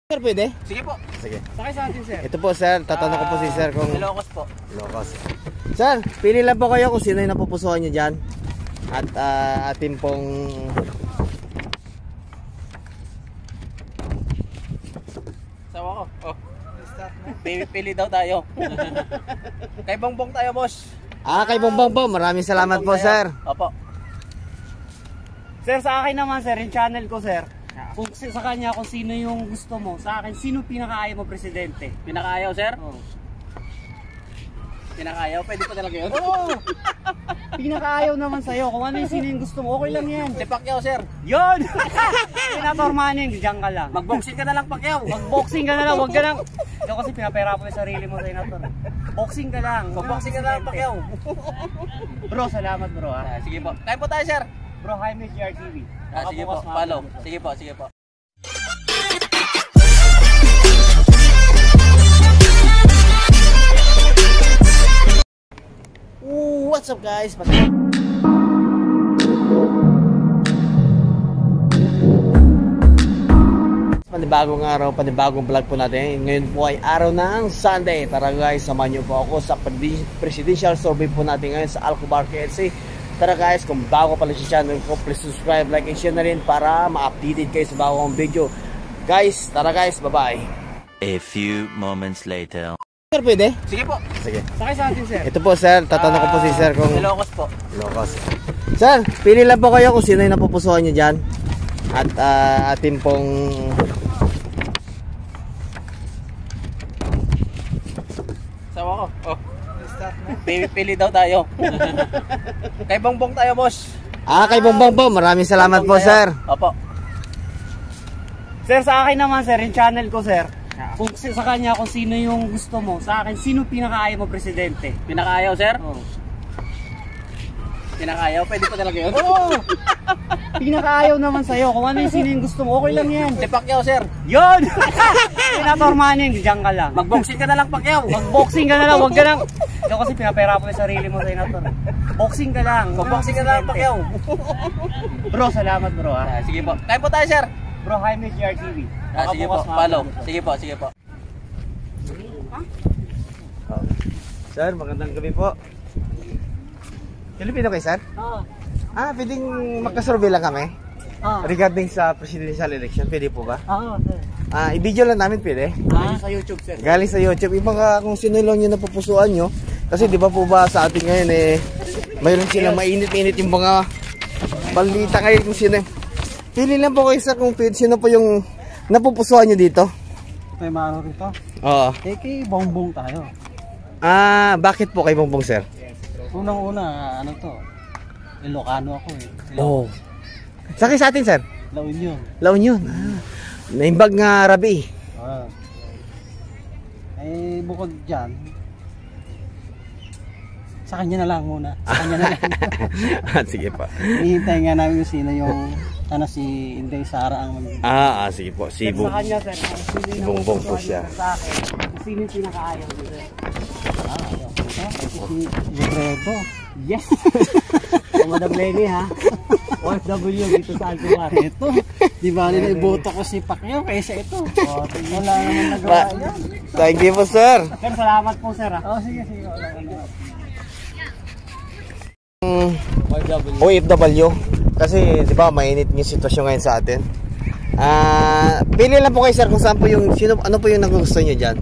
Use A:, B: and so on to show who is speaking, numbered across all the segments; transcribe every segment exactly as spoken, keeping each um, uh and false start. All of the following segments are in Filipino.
A: Sir, pwede?
B: Sige po.
A: Sige.
B: Sakay sa atin, sir.
A: Ito po, sir. Tatanong ko po si sir kung...
B: Ilocos po.
A: Ilocos. Sir, pili lang po kayo kung sino yung napupusuan nyo dyan. At uh, atin pong...
B: Sawa ko. Oh. Pili daw tayo. Kay Bongbong tayo, boss.
A: Ah, kay Bongbong po. Maraming salamat
B: Bongbong
A: po,
B: tayo.
A: sir.
B: Opo.
C: Sir, sa akin naman, sir, yung channel ko, sir. Kung sa kanya, kung sino yung gusto mo, sa akin, sino pinakaayaw mo presidente?
B: Pinakaayaw, sir?
C: Oo.
B: Pinakaayaw? Pwede pa talaga yun?
C: Oo! Pinakaayaw naman sa'yo. Kung ano yung sino yung gusto mo, okay lang yan.
B: Si Pacquiao, sir.
C: Yun! Pinapormanin, diyan ka lang.
B: Mag-boxing ka na lang, Pacquiao.
C: Mag-boxing ka na lang, huwag ka lang. Ikaw kasi pinapahirapan mo yung sarili mo, Senator. Boxing ka lang.
B: Mag-boxing ka na lang, Pacquiao.
C: Bro, salamat bro ha.
B: Ah, sige po. Kain po tayo, sir.
C: Bro, Jaime G R T V.
B: Ah, sige po, follow. Sige po, sige po.
A: Ooh, what's up guys? Panibagong araw, panibagong vlog po natin. Ngayon po ay araw ng Sunday. Tara guys, samahan niyo po ako sa presidential survey po natin ngayon sa Alcobar, K L C. Tara guys, kung bago pala sa channel ko, please subscribe, like, and share na rin para ma-updated kayo sa bagong video. Guys, tara guys, bye-bye.
D: A few moments later.
A: Sir, pwede?
B: Sige po.
A: Sige.
C: Sakay sa atin, sir.
A: Ito po, sir. Tatanong ko po si sir kung...
B: Ilocos po.
A: Ilocos. Sir, pili lang po kayo kung sino yung napupusuan nyo dyan. At uh, atin pong...
B: Sawa ko. Oh. Pili, pili daw tayo. Kay Bongbong tayo, boss.
A: Ah, kay Bongbong po. Maraming salamat
B: Bongbong
A: po,
B: tayo.
A: sir.
B: Opo.
C: Sir, sa akin naman, sir, yung channel ko, sir. Kung sa kanya, kung sino yung gusto mo, sa akin, sino pinakaayaw mo presidente?
B: Pinakaayaw, sir?
C: Oo.
B: Pinakaayaw? Pwede pa talaga yun?
C: Oo! Pinakaayaw naman sa'yo. Kung ano yung sino yung gusto mo, okay lang yan.
B: Si Pacquiao, sir.
C: Yun! Pinapormanin, diyan ka lang.
B: Mag-boxing ka na lang, Pacquiao.
C: Mag-boxing ka na lang, huwag ka lang. Ikaw kasi pinapahirapan mo yung sarili mo, Senator. Boxing ka lang.
B: Mag-boxing ka na lang, Pacquiao.
C: Bro, salamat bro ha.
B: Ah, sige po. Kain po tayo, sir.
C: Bro, Jaime G R T V.
B: Ah, sige po, follow. Sige po, sige po.
A: Oh. Sir, magandang gabi po. Filipino kayo, sir?
C: Oo.
A: Ah, pwedeng magkasurvey lang kami?
C: Oo.
A: Regarding sa presidential election, pwede po ba?
C: Oo, sir.
A: Ah, i-video lang namin, pwede?
C: Ah, sa YouTube, sir.
A: Galing sa YouTube. Yung mga kung sino lang yung napupusuan nyo. Kasi di ba po ba sa atin ngayon eh, mayroon silang mainit-init yung mga balita ngayon kung sino. Pili lang po kayo sa kung sino po yung napupusuan nyo dito.
C: May maro rito.
A: Oo.
C: Eh, kay Bongbong tayo.
A: Ah, bakit po kay Bongbong, sir?
C: Unang-una, ano to? Ilocano ako eh.
A: Oo. Oh. Sakay sa atin, sir?
C: La Union.
A: La Union. Ah. Naimbag nga Rabi.
C: Ah. Eh, bukod dyan, sa kanya na lang muna. Sa kanya na lang.
A: Sige po.
C: Ihintay nga namin kung sino yung, ano si Inday Sara ang mag-
A: Ah, ah, sige po. Si
C: Sa kanya, sir, kung sino
A: Si
C: yung
A: Bongbong po
C: napupusuan
A: siya.
C: niyo sa akin, kung sino yung pinakaayaw niyo, sir. Ah, ayaw ko ito. Ito si Libredo. Yes! O Madam Lenny, ha? O F W dito sa Alcobar. Ito. Di ba nila iboto ko si Pacquiao kaysa ito. O, wala naman nagawa yan.
A: Thank you po, sir.
C: Sir, salamat po, sir, ha? Oh, sige, sige. Wala ka na.
A: O F W. Kasi, di ba, mainit yung sitwasyon ngayon sa atin. Ah, pili lang po kayo, sir, kung saan po yung, sino, ano po yung nagugusto nyo dyan?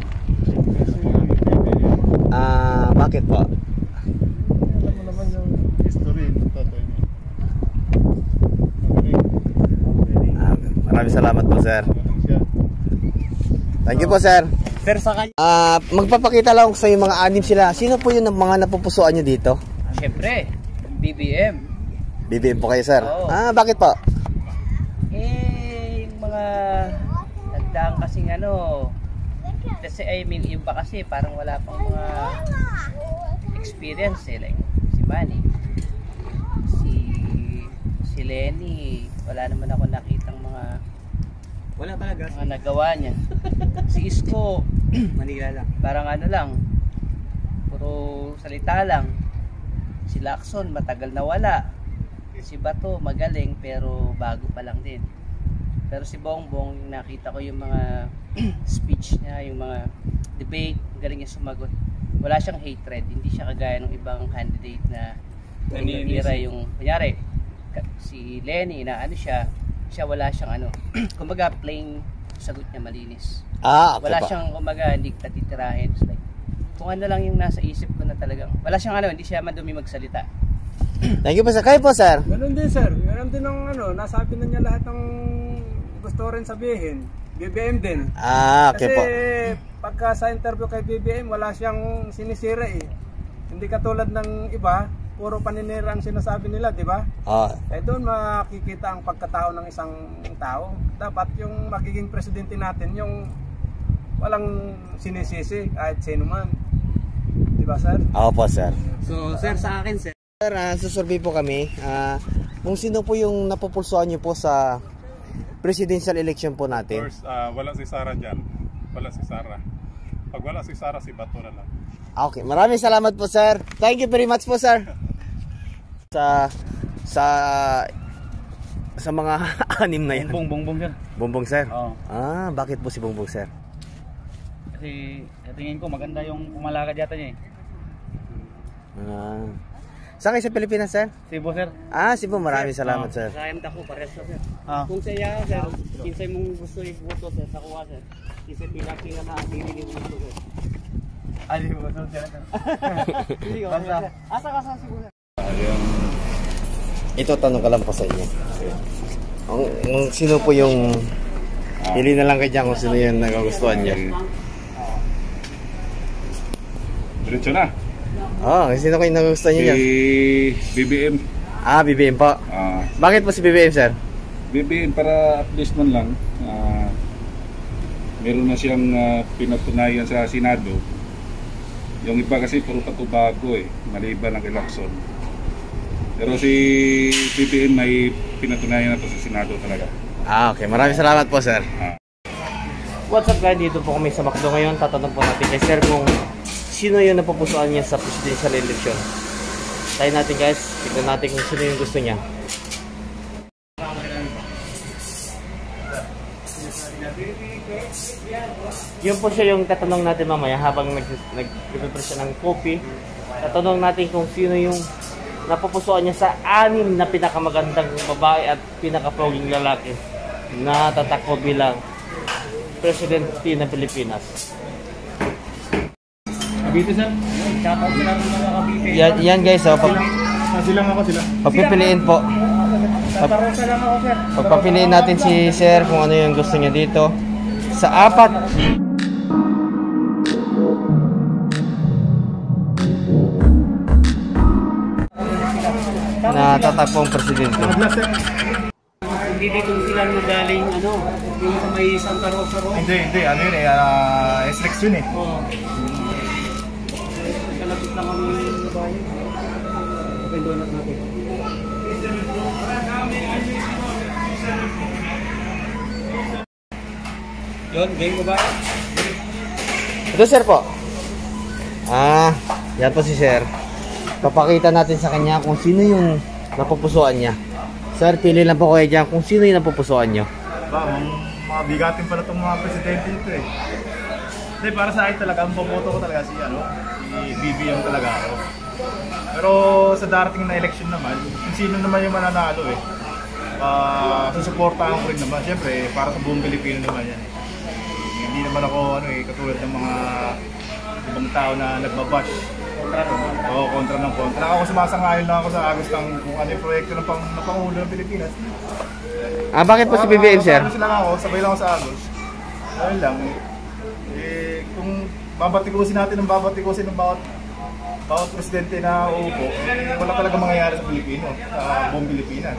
A: Ah, bakit po?
E: Alam mo naman yung history ng tatay niya.
A: Ah, maraming salamat po, sir.
E: Siya.
A: Thank you po, sir.
C: Sir, sa kanya.
A: Ah, magpapakita lang sa yung mga anim sila. Sino po yung mga napupusuan nyo dito?
B: Siyempre, B B M.
A: B B M po kayo, sir.
B: Oo.
A: Ah, bakit po?
B: Eh, yung mga nagdaang kasing ano, kasi I mean, iba kasi parang wala pang mga experience eh, like si Manny, si si Lenny, wala naman ako nakitang mga
C: Wala talaga.
B: mga nagawa niya. Si Isko,
C: Manila lang.
B: parang ano lang, puro salita lang. Si Lacson, matagal na wala. Si Bato, magaling pero bago pa lang din. Pero si Bongbong, nakita ko yung mga speech niya, yung mga debate, galing niya sumagot. Wala siyang hatred, hindi siya kagaya ng ibang candidate na nanira yung, kunyari, si Lenny na ano siya, siya wala siyang ano, kumbaga plain sagot niya malinis.
A: Ah, okay
B: wala
A: pa.
B: siyang kumbaga hindi tatitirahin. It's like, kung ano lang yung nasa isip ko na talagang, wala siyang ano, hindi siya madumi magsalita.
A: Thank you po sir. Kayo po sir.
E: Ganun din sir. Ganun din ang ano, nasabi na niya lahat ng gusto rin sabihin. B B M din.
A: Ah, okay
E: Kasi
A: po.
E: pagka sa interview kay B B M, wala siyang sinisira eh. Hindi katulad ng iba, puro paninira ang sinasabi nila, di ba?
A: Ah,
E: Eh doon makikita ang pagkatao ng isang tao. Dapat yung magiging presidente natin, yung walang sinisisi kahit sino man. Di ba sir?
A: ako po sir.
C: So sir, sa akin sir,
A: Sir, uh, susurvey po kami ah, kung sino po yung napupulsuan nyo po sa presidential election po natin.
F: First, uh, wala si Sara dyan. Wala si Sara. Pag wala si Sara, si Bato na lang.
A: Okay, maraming salamat po sir. Thank you very much po sir. Sa sa sa mga anim na yan.
C: bongbong bongbong sir.
A: Bongbong sir.
C: Oo.
A: Ah, bakit po si Bongbong sir?
C: Kasi tingin ko maganda yung pumalakad yata niya eh.
A: Ah. Saan kayo sa Pilipinas sir?
C: Cebu sir.
A: Ah, Cebu. Maraming salamat sir.
C: Sa M D A ko pares na sir.
A: Ah.
C: Kung saya sir, kinsay mong gusto i-voto sir sa kuha sir. Kinsay pila-pila na pili mo gusto sir. Ali mo gusto sir. Hindi ko. Asa ka sa Cebu sir?
A: Ito tanong ka lang po sa inyo. Ang, ang sino po yung pili na lang kayo dyan kung sino yung nagagustuhan nyo.
F: Diretso na.
A: Oh, sino kayo nagustuhan nyo
F: Si
A: dyan?
F: B B M.
A: Ah, B B M po.
F: Ah,
A: Bakit po si B B M sir?
F: B B M para at least man lang ah, meron na siyang ah, pinatunayan sa Senado. Yung iba kasi puro patubago eh, maliban ng election. Pero si B B M may pinatunayan na to sa Senado talaga.
A: Ah, okay. Maraming salamat po sir.
F: Ah.
A: What's up guys? Dito po kami sa Macdo ngayon. Tatanong po natin kay sir kung sino yung napupusuan niya sa presidential election. Tayo natin guys. Tignan natin kung sino yung gusto niya. Yun po siya yung tatanong natin mamaya habang nag-prepare siya ng coffee. Tatanong natin kung sino yung napupusuan niya sa anim na pinakamagandang babae at pinakapoging lalaki na tatakbo bilang presidente ng Pilipinas.
C: Dito sir. Shoutout sila ng mga kabite.
A: Yan, yan guys, oh, pag,
E: Sila nga ako sila.
A: pagpipiliin po.
C: Taparosa lang ako sir.
A: Pagpapiliin natin si sir kung ano yung gusto niya dito. Sa apat na tatakbong presidente.
C: Hindi dito sila nagaling ano, yung sa may Santa Rosa Road.
E: Hindi, hindi. Ano yun eh. Uh, S-Lex yun eh.
C: Oo. Kalapit lang kami yung babae. Open donut natin. Yun, game babae.
A: Ito sir po. Ah, yan po si sir. Papakita natin sa kanya kung sino yung napupusuan niya. Sir, pili lang po kayo dyan kung sino yung napupusuan nyo.
E: Ba, mga bigatin pala itong mga presidente ito eh. Hindi, para sa akin talaga, ang boboto ko talaga si, ano, si B B M talaga ako. Pero sa darating na election naman, kung sino naman yung mananalo eh, uh, susuportahan ko rin naman. Siyempre, para sa buong Pilipino naman yan eh. Hindi naman ako ano eh, katulad ng mga ibang tao na nagbabash. Oo, kontra ng kontra. Ako sumasangayon lang ako sa Agos ng kung ano yung proyekto ng, pang, ng Pangulo ng Pilipinas.
A: Ah, bakit po si B B M sir?
E: Ano lang ako, sabay lang ako sa Agos. Ayun lang eh. Eh, kung babatikusin natin ng babatikusin ng bawat bawat presidente na uupo, eh, wala talaga mangyayari sa Pilipino, sa buong Pilipinas.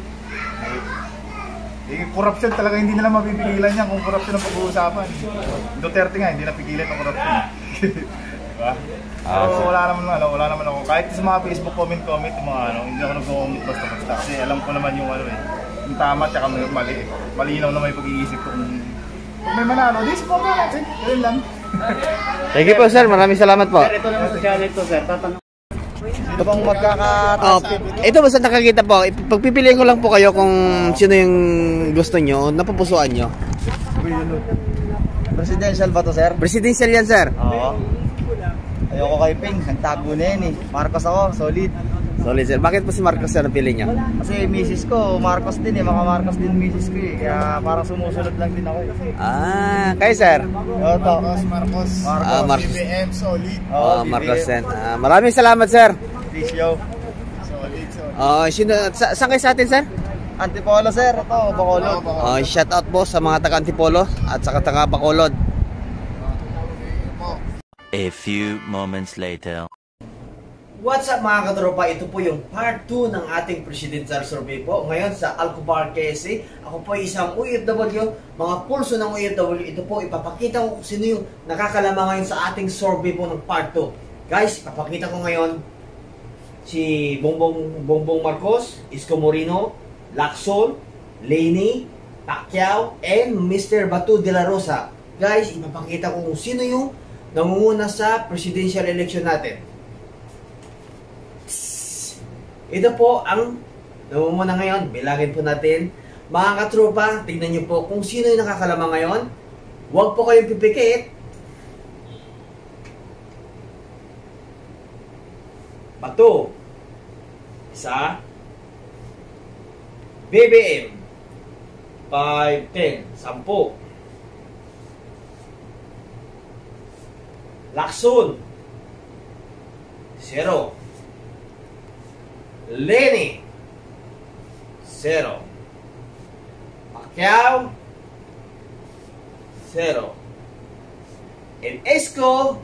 E: Eh, eh, corruption talaga hindi nila mapipigilan yan kung corruption ang pag-uusapan. Duterte nga, hindi napigilan ng corruption. Diba?
A: Ah,
E: So,
A: sir.
E: wala naman ano, wala naman ako. Kahit sa mga Facebook comment comment yung mga ano, hindi ako nag-comment basta-basta kasi alam ko naman yung ano eh, yung tama at saka yung mali. Eh. Malinaw na may pag-iisip ko kung kung may manalo, di support natin. Ayun lang.
A: Thank you po sir, maraming salamat po.
C: Sir, ito naman sa channel ko sir. Tatanong. Ito bang magkakataas?
A: Oh, ito basta nakakita po. Pagpipiliin ko lang po kayo kung sino yung gusto nyo, napupusuan nyo.
C: Presidential ba to, sir?
A: Presidential yan, sir.
C: Oo. Ayoko kay Ping, nagtago na yan eh. Marcos ako, solid.
A: Solid, sir. Bakit po si Marcos, sir, napili nyo?
C: Kasi misis ko, Marcos din eh. Mga Marcos din misis ko eh. Kaya parang sumusunod lang din ako eh.
A: Ah, kayo, sir?
C: Oo, to.
E: Marcos, Marcos.
A: Ah, Marcos.
E: B B M, solid.
A: Oh, Marcos, sir. Ah, maraming salamat, sir.
C: Please, yo.
E: Solid, solid.
A: Oh, sino, sa, saan kayo sa atin, sir?
C: Antipolo, sir. Ito, Bacolod.
A: Oh, shout out po sa mga taga Antipolo at sa taga Bacolod.
D: A few moments later.
A: What's up mga katropa? Ito po yung part two ng ating presidential survey po. Ngayon sa Alcobar, K S A. Ako po ay isang O F W, mga pulso ng O F W. Ito po, ipapakita ko kung sino yung nakakalama ngayon sa ating survey po ng part two. Guys, ipapakita ko ngayon si Bongbong, Bongbong Marcos, Isko Moreno, Lacson, Leni, Pacquiao, and Mister Bato de la Rosa. Guys, ipapakita ko kung sino yung nangunguna sa presidential election natin. Ito po ang nangunguna ngayon. Bilangin po natin. Mga katropa, tignan nyo po kung sino yung nakakalamang ngayon. Huwag po kayong pipikit. Bato. Isa. B B M. five, ten. Sampo. Lacson. Zero. Leni. Zero. Pacquiao. Zero. And Isko.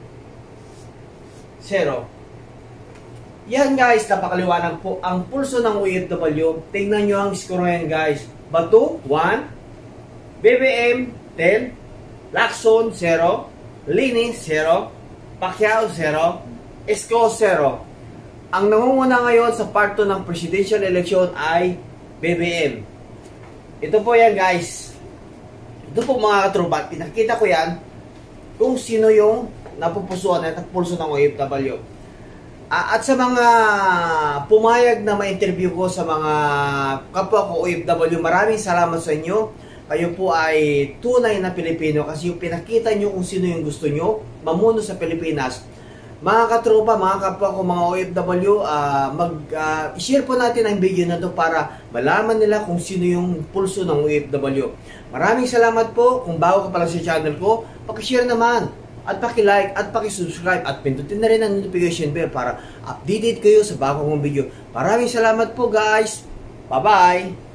A: Zero. Yan guys, napakaliwanag po ang pulso ng O F W. Tingnan nyo ang score ngayon guys. Bato, one. B B M, ten. Lacson, zero. Lini, zero. Pacquiao, zero. Isko, zero. Ang nangunguna ngayon sa part two ng presidential election ay B B M. Ito po yan guys. Ito po mga katropa. Pinakita ko yan kung sino yung napupusuan at pulso ng O F W. Uh, at sa mga pumayag na ma-interview ko sa mga kapwa ko O F W, maraming salamat sa inyo. Kayo po ay tunay na Pilipino kasi yung pinakita nyo kung sino yung gusto nyo mamuno sa Pilipinas. Mga katropa, mga kapwa ko, mga O F W, uh, mag-share uh, po natin ang video na to para malaman nila kung sino yung pulso ng O F W. Maraming salamat po. Kung bago ka pala sa channel ko, paki-share naman at paki-like at paki-subscribe at pindutin na rin ang notification bell para updated kayo sa bago kong video. Maraming salamat po guys. Bye-bye!